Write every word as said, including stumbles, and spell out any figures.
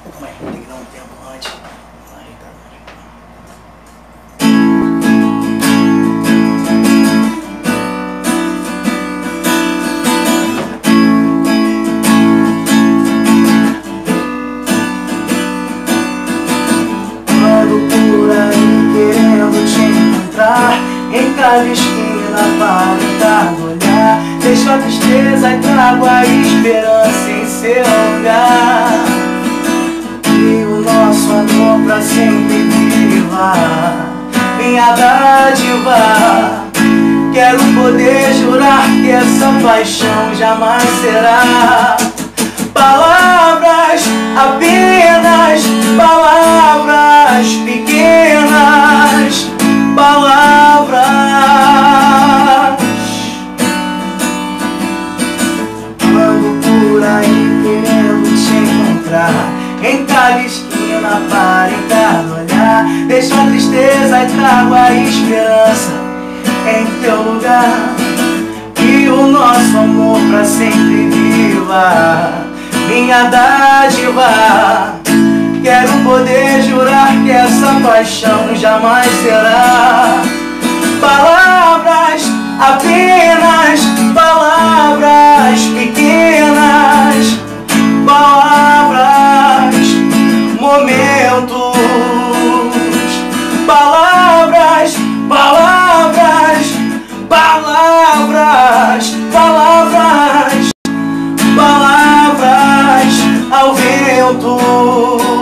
Calma aí, tem que dar um tempo antes. Aí, tá. Ando por aí querendo te encontrar, em cada esquina para tentar olhar. Deixo a tristeza e trago a esperança em seu lugar. E o nosso amor pra sempre viva, minha dádiva. Quero poder jurar que essa paixão jamais será palavras, apenas palavras pequenas, palavras. Ando por aí querendo te encontrar, em cada esquina para em cada olhar. Deixo a tristeza e trago a esperança em teu lugar. E o nosso amor pra sempre viva, minha dádiva. Quero poder jurar que essa paixão jamais será palavras, apenas palavras pequenas, palavras, momentos, palavras, palavras, palavras, palavras, palavras ao vento.